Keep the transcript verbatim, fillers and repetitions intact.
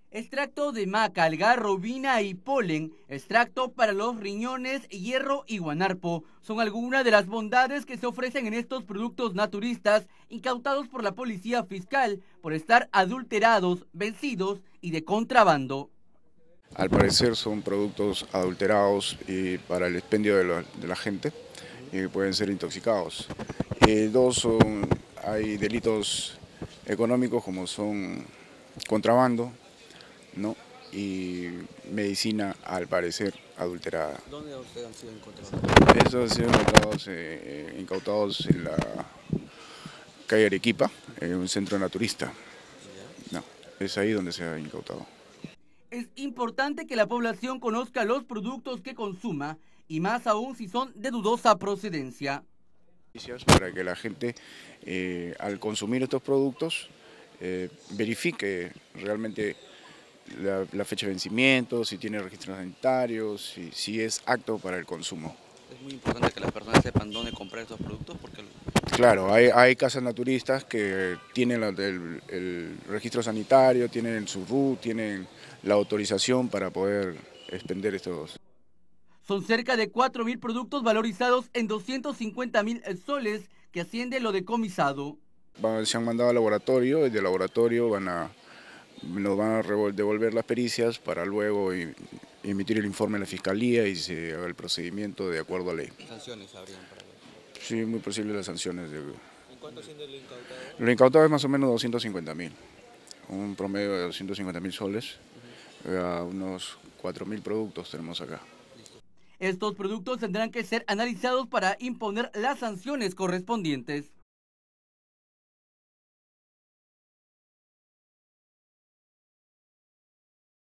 Extracto de maca, algarro, vina y polen, extracto para los riñones, hierro y guanarpo, son algunas de las bondades que se ofrecen en estos productos naturistas incautados por la policía fiscal por estar adulterados, vencidos y de contrabando. Al parecer son productos adulterados y para el expendio de la, de la gente y pueden ser intoxicados. Eh, dos, son, hay delitos económicos como son contrabando, ¿no? Y medicina al parecer adulterada. ¿Dónde ustedes han sido encontrados? Estos han sido incautados, eh, incautados en la calle Arequipa, en un centro naturista. No, es ahí donde se ha incautado. Es importante que la población conozca los productos que consuma y más aún si son de dudosa procedencia. Para que la gente eh, al consumir estos productos eh, verifique realmente la, la fecha de vencimiento, si tiene registros sanitarios, si, si es apto para el consumo. Es muy importante que las personas sepan dónde comprar estos productos porque... Claro, hay, hay casas naturistas que tienen la, el, el registro sanitario, tienen su R U T, tienen la autorización para poder expender estos. Son cerca de cuatro mil productos valorizados en doscientos cincuenta mil soles que asciende lo decomisado. Se han mandado al laboratorio y del laboratorio van a, nos van a devolver las pericias para luego emitir el informe a la fiscalía y se haga el procedimiento de acuerdo a ley. ¿Qué sanciones habrían para ello? Sí, muy posible las sanciones. De... ¿Y cuánto asciende lo incautado? Lo incautado es más o menos doscientos cincuenta mil, un promedio de doscientos cincuenta mil soles, uh -huh. uh, unos cuatro mil productos tenemos acá. Estos productos tendrán que ser analizados para imponer las sanciones correspondientes.